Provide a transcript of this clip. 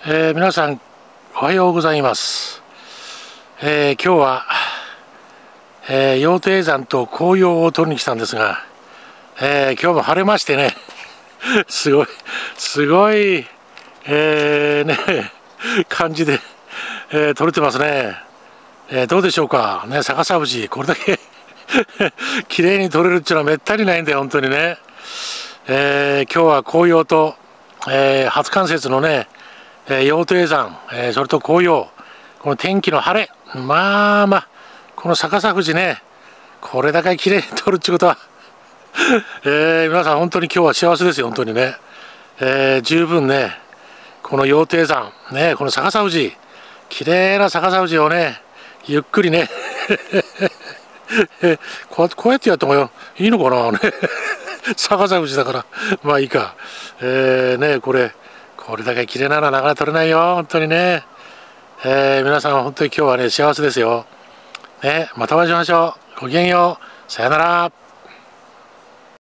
皆さんおはようございます。今日は、羊蹄山と紅葉を撮りに来たんですが、今日も晴れましてねすごい、感じで、撮れてますね。どうでしょうかね。逆さ富士これだけ綺麗に撮れるっていうのはめったにないんで本当にね。今日は紅葉と、初冠雪のね、羊蹄山、それと紅葉、この天気の晴れ、この逆さ富士ね、これだけ綺麗に撮るってことは皆さん本当に今日は幸せですよ、本当にね。十分ね、この羊蹄山、ね、この逆さ富士、綺麗な逆さ富士をね、ゆっくりねこうやってやった方がいいのかなね逆さ富士だからまあいいか。これだけ綺麗なのはなかなか撮れないよ、本当にね。皆さん本当に今日はね、幸せですよ。ね、またお会いしましょう。ごきげんよう。さよなら。